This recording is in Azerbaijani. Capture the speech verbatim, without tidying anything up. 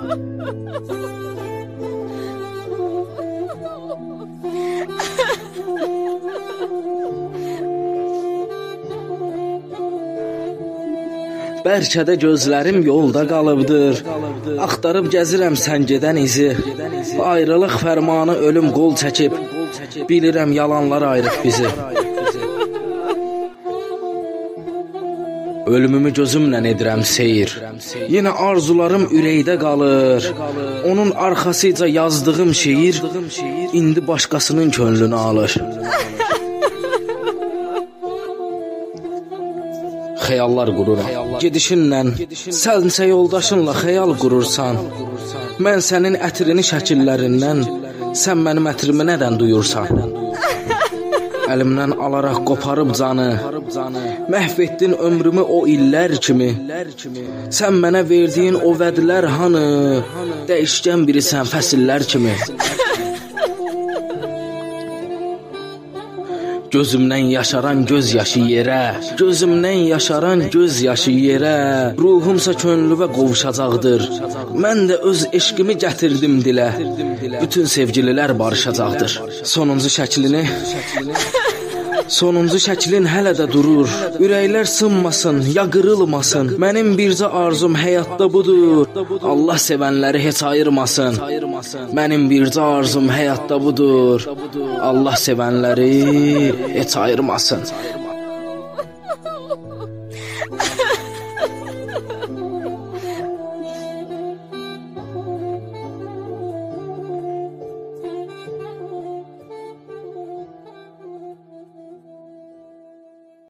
Bəlkə də gözlərim yolda qalıbdır. Axtarıb gəzirəm sən gedən izi. Ayrılıq fərmanı ölüm qol çəkib. Bilirəm yalanlar ayırıb bizi. Ölümümü gözümlə edirəm seyir. Yenə arzularım ürəkdə qalır. Onun arxasıca yazdığım şeir indi başqasının könlünü alır. Xəyallar qururam. Gedişinlə, sənsə yoldaşınla xəyal qurursan. Mən sənin ətrini şəkillərindən, sən mənim ətrimi nədən duyursan? Əlimdən alaraq qoparıb canı, məhv etdin ömrümü o illər kimi. Sən mənə verdiyin o vədlər hanı, dəyişkən birisən fəsillər kimi. Gözümdən yaşaran göz yaşı yerə, gözümdən yaşaran göz yaşı yerə, ruhumsa könlüvə qovuşacaqdır. Mən də öz eşqimi gətirdim dilə, bütün sevgililər barışacaqdır. Sonuncu şəklini, sonuncu şəklin hələ də durur. Ürəklər sınmasın, ya qırılmasın. Mənim bircə arzum həyatda budur, Allah sevənləri heç ayırmasın. Mənim bircə arzum həyatda budur, Allah sevənləri heç ayırmasın.